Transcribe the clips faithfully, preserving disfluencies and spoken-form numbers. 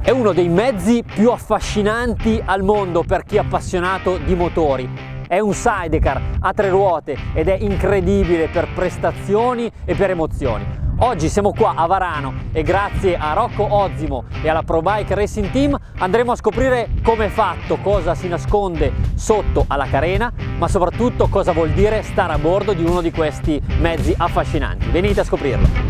È uno dei mezzi più affascinanti al mondo per chi è appassionato di motori. È un sidecar a tre ruote ed è incredibile per prestazioni e per emozioni. Oggi siamo qua a Varano e grazie a Rocco Ozzimo e alla ProBike Racing Team andremo a scoprire come è fatto, cosa si nasconde sotto alla carena, ma soprattutto cosa vuol dire stare a bordo di uno di questi mezzi affascinanti. Venite a scoprirlo!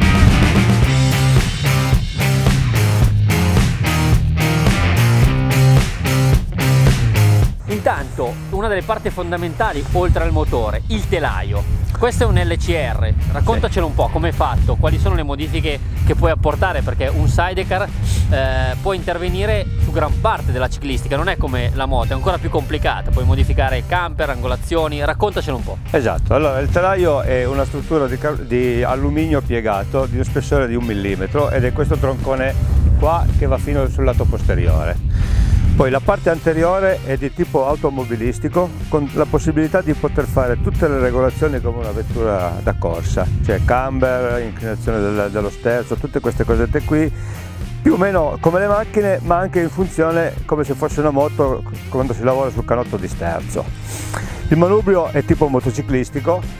Intanto, una delle parti fondamentali oltre al motore, il telaio. Questo è un L C R, raccontacelo un po' come è fatto, quali sono le modifiche che puoi apportare, perché un sidecar eh, può intervenire su gran parte della ciclistica, non è come la moto, è ancora più complicata, puoi modificare camper, angolazioni, raccontacelo un po'. Esatto, allora il telaio è una struttura di, di alluminio piegato di uno spessore di un millimetro ed è questo troncone qua che va fino sul lato posteriore. Poi la parte anteriore è di tipo automobilistico con la possibilità di poter fare tutte le regolazioni come una vettura da corsa, cioè camber, inclinazione del, dello sterzo, tutte queste cosette qui, più o meno come le macchine, ma anche in funzione come se fosse una moto quando si lavora sul canotto di sterzo. Il manubrio è tipo motociclistico.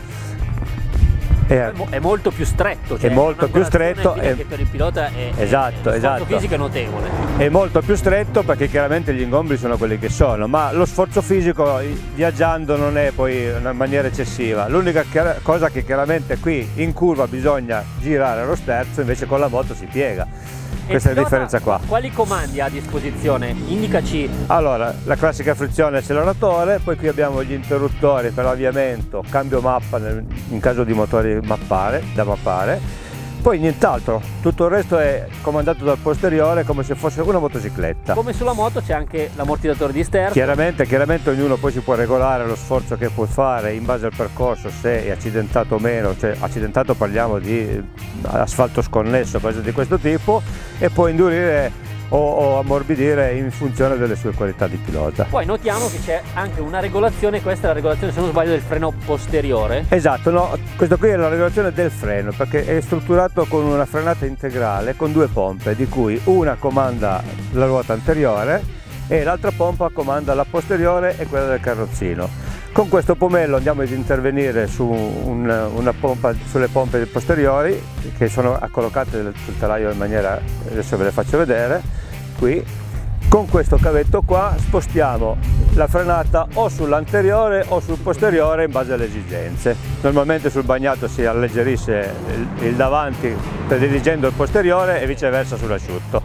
È, è molto più stretto, cioè è molto più stretto e per il pilota è, esatto, è, esatto. lo sforzo fisico è notevole. È molto più stretto perché chiaramente gli ingombri sono quelli che sono, ma lo sforzo fisico viaggiando non è poi una maniera eccessiva. L'unica cosa che chiaramente qui in curva bisogna girare lo sterzo, invece con la moto si piega. Questa è la differenza qua. Quali comandi ha a disposizione? Indicaci. Allora, la classica frizione e acceleratore, poi qui abbiamo gli interruttori per l'avviamento, cambio mappa nel, in caso di motori mappare, da mappare. Poi nient'altro, tutto il resto è comandato dal posteriore come se fosse una motocicletta. Come sulla moto c'è anche l'ammortizzatore di sterzo. Chiaramente, chiaramente ognuno poi si può regolare lo sforzo che può fare in base al percorso, se è accidentato o meno, cioè accidentato parliamo di asfalto sconnesso, cose di questo tipo, e può indurire o, o ammorbidire in funzione delle sue qualità di pilota. Poi notiamo che c'è anche una regolazione, questa è la regolazione se non sbaglio del freno posteriore. Esatto, no, questo qui è la regolazione del freno perché è strutturato con una frenata integrale con due pompe, di cui una comanda la ruota anteriore e l'altra pompa comanda la posteriore e quella del carrozzino. Con questo pomello andiamo ad intervenire su un, una pompa, sulle pompe posteriori che sono collocate sul telaio in maniera, adesso ve le faccio vedere, qui. Con questo cavetto qua spostiamo la frenata o sull'anteriore o sul posteriore in base alle esigenze. Normalmente sul bagnato si alleggerisce il, il davanti prediligendo il posteriore e viceversa sull'asciutto.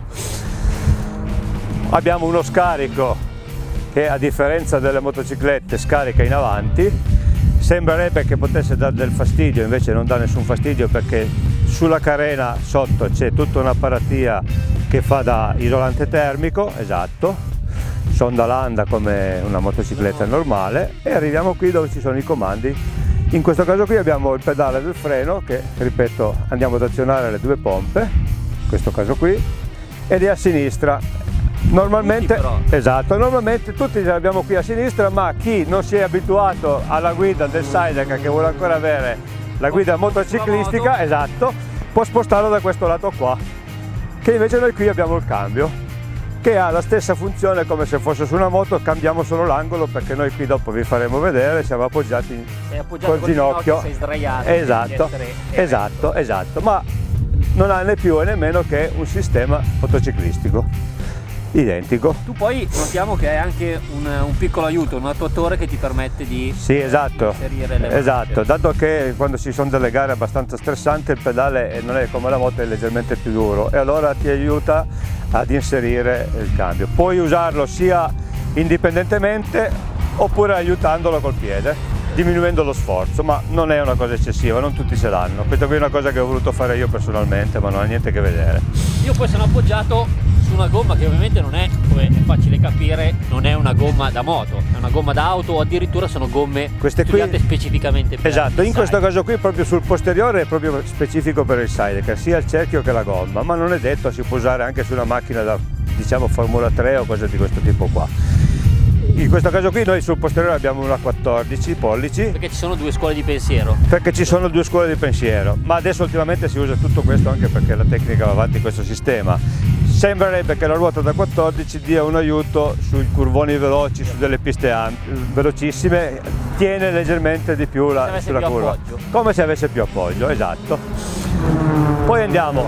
Abbiamo uno scarico che a differenza delle motociclette scarica in avanti, sembrerebbe che potesse dare del fastidio, invece non dà nessun fastidio perché sulla carena sotto c'è tutta un'apparatia che fa da isolante termico, esatto, sonda landa come una motocicletta normale, e arriviamo qui dove ci sono i comandi. In questo caso qui abbiamo il pedale del freno che, ripeto, andiamo ad azionare le due pompe, in questo caso qui, ed è a sinistra. Normalmente, esatto, normalmente tutti ce l'abbiamo qui a sinistra, ma chi non si è abituato alla guida del sidecar, che vuole ancora avere la guida motociclistica, esatto, può spostarlo da questo lato qua, che invece noi qui abbiamo il cambio, che ha la stessa funzione come se fosse su una moto, cambiamo solo l'angolo perché noi qui dopo vi faremo vedere, siamo appoggiati col ginocchio, sei sdraiato, esatto, esatto, esatto, ma non ha né più né meno che un sistema motociclistico identico. Tu poi notiamo che hai anche un, un piccolo aiuto, un attuatore che ti permette di, sì, esatto, di inserire le esatto, dato che quando ci sono delle gare abbastanza stressanti il pedale non è come la moto, è leggermente più duro e allora ti aiuta ad inserire il cambio. Puoi usarlo sia indipendentemente oppure aiutandolo col piede, diminuendo lo sforzo, ma non è una cosa eccessiva, non tutti ce l'hanno. Questa qui è una cosa che ho voluto fare io personalmente, ma non ha niente a che vedere. Io poi sono appoggiato su una gomma che ovviamente non è, come è facile capire, non è una gomma da moto, è una gomma da auto o addirittura sono gomme queste studiate qui specificamente per esatto, in il questo sidecar. caso qui proprio sul posteriore è proprio specifico per il sidecar, sia il cerchio che la gomma, ma non è detto, si può usare anche su una macchina da, diciamo, Formula tre o cose di questo tipo qua. In questo caso qui noi sul posteriore abbiamo una quattordici pollici. Perché ci sono due scuole di pensiero. Perché ci sono due scuole di pensiero, ma adesso ultimamente si usa tutto questo anche perché la tecnica va avanti in questo sistema. sembrerebbe che la ruota da quattordici dia un aiuto sui curvoni veloci, su delle piste velocissime, tiene leggermente di più la, come sulla più curva, appoggio. come se avesse più appoggio, esatto. Poi andiamo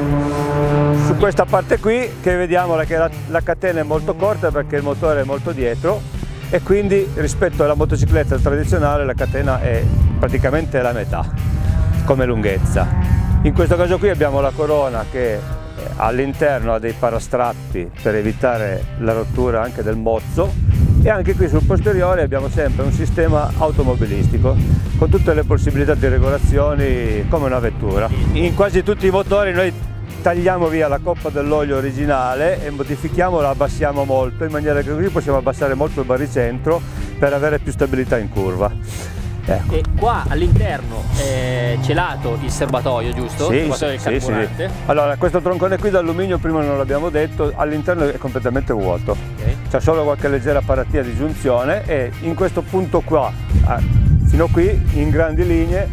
su questa parte qui, che vediamo che la, la catena è molto corta perché il motore è molto dietro, e quindi rispetto alla motocicletta tradizionale la catena è praticamente la metà come lunghezza. In questo caso qui abbiamo la corona che all'interno ha dei parastrappi per evitare la rottura anche del mozzo, e anche qui sul posteriore abbiamo sempre un sistema automobilistico con tutte le possibilità di regolazioni come una vettura. In quasi tutti i motori noi tagliamo via la coppa dell'olio originale e modifichiamo, la abbassiamo molto, in maniera che così possiamo abbassare molto il baricentro per avere più stabilità in curva. Ecco. E qua all'interno è celato il serbatoio, giusto? Sì, il serbatoio sì, del sì, carburante. sì. Allora, questo troncone qui d'alluminio prima non l'abbiamo detto, all'interno è completamente vuoto. Okay. C'è solo qualche leggera paratia di giunzione, e in questo punto qua, fino qui, in grandi linee,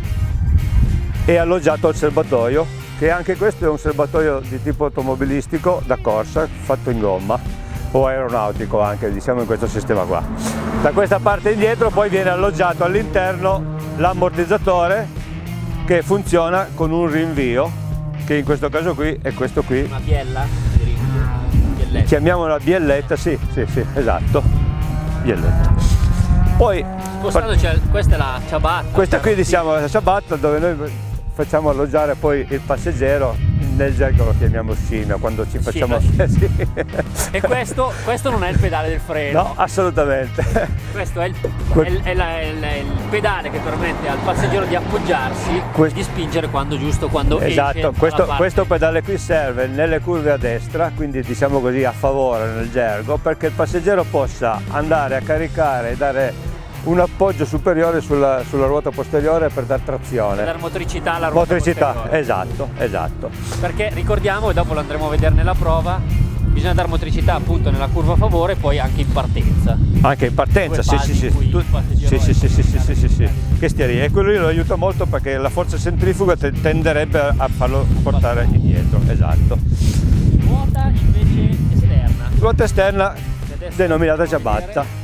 è alloggiato il serbatoio, che anche questo è un serbatoio di tipo automobilistico da corsa, fatto in gomma, o aeronautico anche, diciamo, in questo sistema qua. Da questa parte indietro poi viene alloggiato all'interno l'ammortizzatore, che funziona con un rinvio, che in questo caso qui è questo qui. Una biella? Bielletta. Chiamiamola bielletta, sì, sì, sì, esatto, bielletta. Poi Spostato c'è, questa è la ciabatta. Questa qui diciamo la ciabatta, dove noi facciamo alloggiare poi il passeggero. Nel gergo lo chiamiamo scimmia quando ci facciamo. Sì. E questo, questo non è il pedale del freno? No, assolutamente. Questo è il, è il, è la, è il, è il pedale che permette al passeggero di appoggiarsi e di spingere quando giusto, quando esatto, esce. Questo, questo pedale qui serve nelle curve a destra, quindi diciamo così a favore nel gergo, perché il passeggero possa andare a caricare e dare un appoggio superiore sulla, sulla ruota posteriore per dar trazione. Per dare motricità alla ruota motricità, posteriore. esatto, esatto. Perché ricordiamo, e dopo lo andremo a vedere nella prova, bisogna dare motricità appunto nella curva a favore e poi anche in partenza. Anche in partenza, sì sì sì. Tu, sì, sì, sì, sì, sì, sì, sì. Che stia, e quello lì lo aiuta molto perché la forza centrifuga tenderebbe a farlo portare indietro, esatto. Ruota invece esterna. Ruota esterna denominata ciabatta.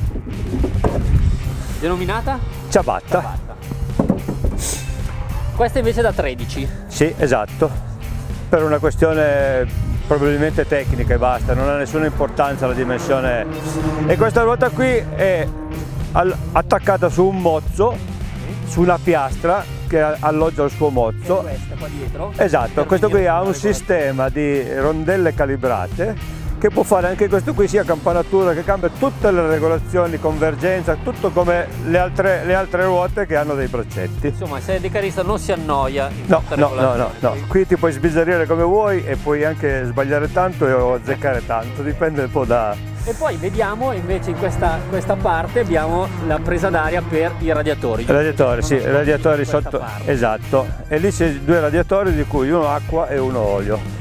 Denominata? Ciabatta. Ciabatta. Questa invece è da tredici. Sì, esatto. Per una questione probabilmente tecnica e basta, non ha nessuna importanza la dimensione. E questa ruota qui è attaccata su un mozzo, su una piastra che alloggia il suo mozzo. E questa qua dietro? Esatto, questo qui ha un sistema di rondelle calibrate che può fare anche questo qui, sia campanatura, che cambia tutte le regolazioni, convergenza, tutto come le altre, le altre ruote che hanno dei braccetti. Insomma, se il decarista non si annoia in no, no, no, no, no, qui ti puoi sbizzarrire come vuoi e puoi anche sbagliare tanto o azzeccare tanto, dipende un po' da... E poi vediamo invece in questa, questa parte abbiamo la presa d'aria per i radiatori. Radiatori, sì, radiatori sotto, parte. Esatto, e lì c'è due radiatori di cui uno acqua e uno olio.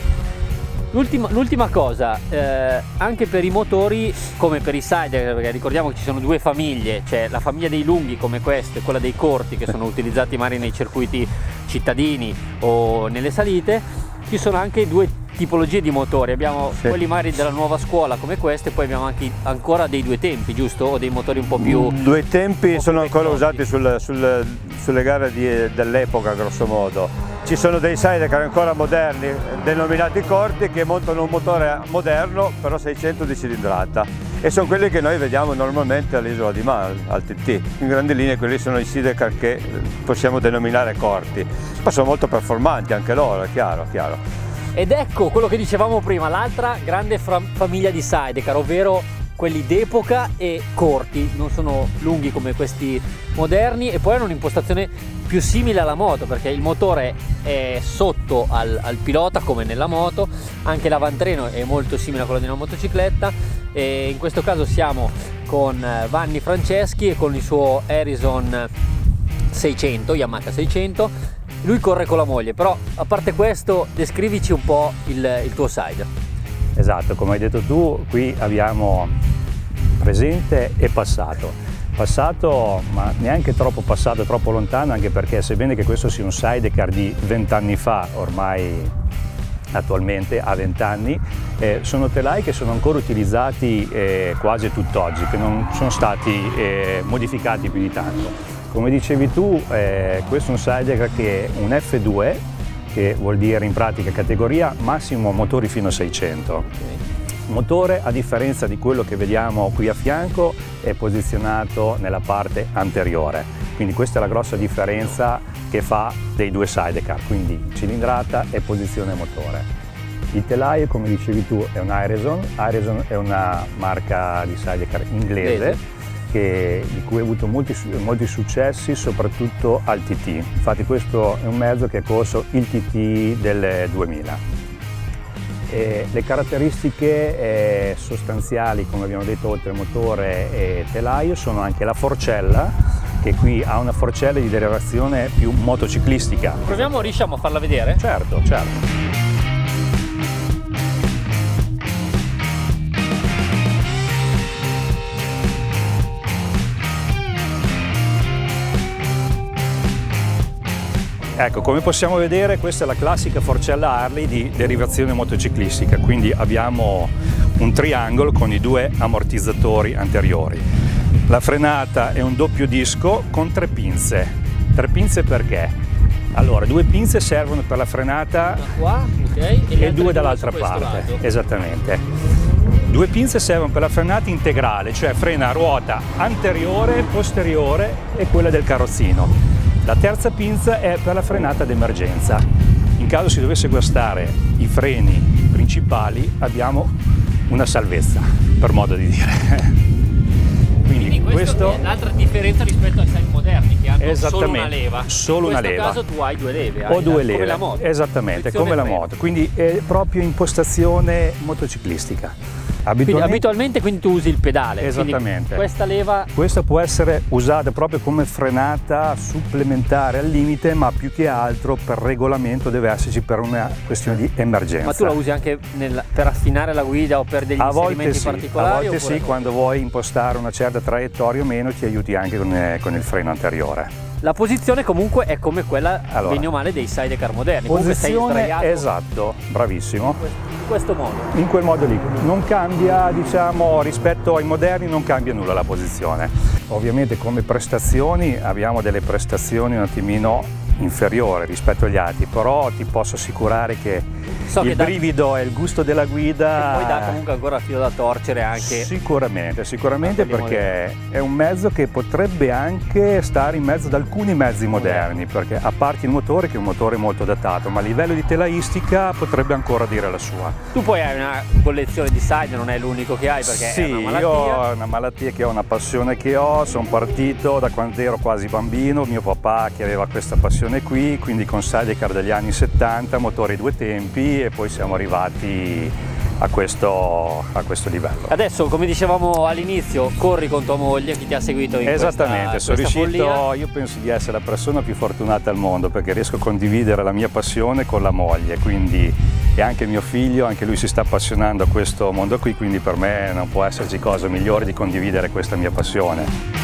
L'ultima cosa, eh, anche per i motori come per i sidecar, perché ricordiamo che ci sono due famiglie, c'è la famiglia dei lunghi come questo e quella dei corti che sono utilizzati magari nei circuiti cittadini o nelle salite, ci sono anche due tipologie di motori, abbiamo sì. quelli magari della nuova scuola come questo e poi abbiamo anche ancora dei due tempi, giusto? O dei motori un po' più... Due tempi sono ancora usati sul, sul, sulle gare dell'epoca grosso modo. Ci sono dei sidecar ancora moderni, denominati corti, che montano un motore moderno, però seicento di cilindrata, e sono quelli che noi vediamo normalmente all'isola di Man, al T T. In grandi linee quelli sono i sidecar che possiamo denominare corti, ma sono molto performanti anche loro, è chiaro, chiaro. Ed ecco quello che dicevamo prima, l'altra grande famiglia di sidecar, ovvero quelli d'epoca e corti, non sono lunghi come questi moderni, e poi hanno un'impostazione più simile alla moto, perché il motore è sotto al, al pilota come nella moto, anche l'avantreno è molto simile a quello di una motocicletta, e in questo caso siamo con Vanni Franceschi e con il suo Harrison seicento, Yamaha seicento. Lui corre con la moglie, però a parte questo descrivici un po' il, il tuo side. Esatto, come hai detto tu, qui abbiamo presente e passato. Passato, ma neanche troppo passato, troppo lontano, anche perché sebbene che questo sia un sidecar di vent'anni fa, ormai attualmente a venti anni, eh, sono telai che sono ancora utilizzati eh, quasi tutt'oggi, che non sono stati eh, modificati più di tanto. Come dicevi tu, eh, questo è un sidecar che è un F due, che vuol dire in pratica categoria massimo motori fino a seicento. Motore, a differenza di quello che vediamo qui a fianco, è posizionato nella parte anteriore, quindi questa è la grossa differenza che fa dei due sidecar, quindi cilindrata e posizione motore. Il telaio, come dicevi tu, è un Ireson. Ireson è una marca di sidecar inglese che, di cui ha avuto molti, molti successi, soprattutto al T T. Infatti questo è un mezzo che ha corso il T T del duemila. E le caratteristiche eh, sostanziali, come abbiamo detto, oltre motore e telaio, sono anche la forcella, che qui ha una forcella di derivazione più motociclistica. Proviamo, riusciamo a farla vedere? Certo, certo. Ecco, come possiamo vedere, questa è la classica forcella Harley di derivazione motociclistica, quindi abbiamo un triangolo con i due ammortizzatori anteriori. La frenata è un doppio disco con tre pinze. Tre pinze perché? Allora, due pinze servono per la frenata qua, okay, e, e due dall'altra parte. Lato. Esattamente. Due pinze servono per la frenata integrale, cioè frena a ruota anteriore, posteriore e quella del carrozzino. La terza pinza è per la frenata d'emergenza. In caso si dovesse guastare i freni principali abbiamo una salvezza, per modo di dire. Quindi, Quindi questo è l'altra differenza rispetto ai sai moderni che hanno solo una leva. Solo una leva. In questo caso tu hai due leve. Ho due leve, come la moto. Esattamente, come la moto. Quindi è proprio impostazione motociclistica. Abitualmente, quindi, abitualmente quindi tu usi il pedale. Esattamente. Questa leva. Questa può essere usata proprio come frenata supplementare al limite, ma più che altro per regolamento deve esserci per una questione di emergenza. Ma tu la usi anche nel, per affinare la guida o per degli a inserimenti sì, particolari? A volte sì, no? Quando vuoi impostare una certa traiettoria o meno ti aiuti anche con, eh, con il freno anteriore. La posizione comunque è come quella, allora, bene o male, dei sidecar moderni. Posizione, sei esatto, bravissimo. In questo modo. In quel modo lì. Non cambia, diciamo, rispetto ai moderni non cambia nulla la posizione. Ovviamente come prestazioni abbiamo delle prestazioni un attimino inferiore rispetto agli altri, però ti posso assicurare che so il che brivido da... e il gusto della guida e poi dà comunque ancora filo da torcere anche sicuramente, sicuramente perché è un mezzo che potrebbe anche stare in mezzo ad alcuni mezzi moderni, perché a parte il motore che è un motore molto datato, ma a livello di telaistica potrebbe ancora dire la sua. Tu poi hai una collezione di side, non è l'unico che hai perché sì, è una malattia. Io ho una malattia che ho, una passione che ho, sono partito da quando ero quasi bambino, mio papà che aveva questa passione qui, quindi con sidecar degli anni settanta, motori due tempi e poi siamo arrivati a questo, a questo livello. Adesso, come dicevamo all'inizio, corri con tua moglie, chi ti ha seguito in Esattamente, questa, sono questa riuscito, follia. Io penso di essere la persona più fortunata al mondo perché riesco a condividere la mia passione con la moglie, quindi e anche mio figlio, anche lui si sta appassionando a questo mondo qui, quindi per me non può esserci cosa migliore di condividere questa mia passione.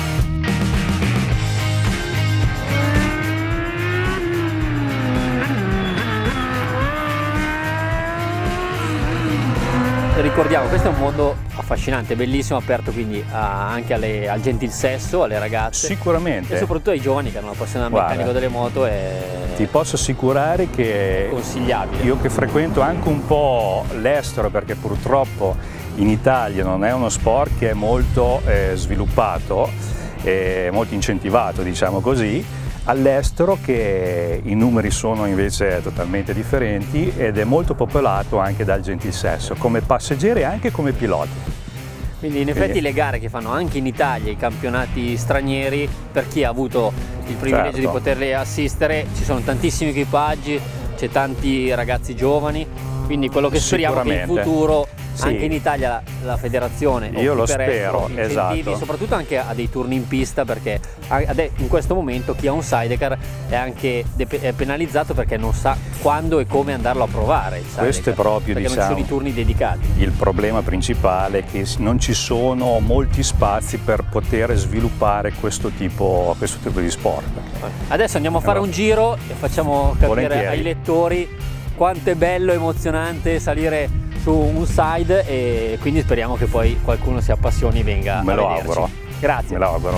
Ricordiamo, questo è un mondo affascinante, bellissimo, aperto quindi a, anche alle, al gentil sesso, alle ragazze. Sicuramente. E soprattutto ai giovani che hanno la passione del meccanico delle moto. È... Ti posso assicurare che consigliabile. Io che frequento anche un po' l'estero, perché purtroppo in Italia non è uno sport che è molto eh, sviluppato, eh, molto incentivato, diciamo così, all'estero che i numeri sono invece totalmente differenti ed è molto popolato anche dal gentil sesso, come passeggeri e anche come piloti. Quindi in effetti le gare che fanno anche in Italia, i campionati stranieri, per chi ha avuto il privilegio certo. di poterle assistere, ci sono tantissimi equipaggi, c'è tanti ragazzi giovani, quindi quello che speriamo è che in futuro sì. anche in Italia la, la federazione io lo spero, esatto. soprattutto anche a dei turni in pista, perché in questo momento chi ha un sidecar è anche è penalizzato perché non sa quando e come andarlo a provare il sidecar, questo è proprio, perché diciamo, non ci sono i turni dedicati. Il problema principale è che non ci sono molti spazi per poter sviluppare questo tipo, questo tipo di sport. Adesso andiamo a fare allora, un giro e facciamo capire volentieri. ai lettori quanto è bello e emozionante salire su un side, e quindi speriamo che poi qualcuno si appassioni e venga Me a lo vederci. auguro. Grazie. Me lo auguro.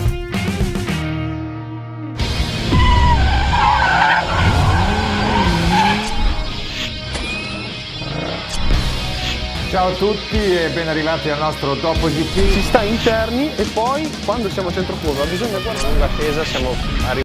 Ciao a tutti e ben arrivati al nostro Dopo G P. Si sta interni e poi quando siamo a centro curva bisogna guardare la tesa, siamo arrivati.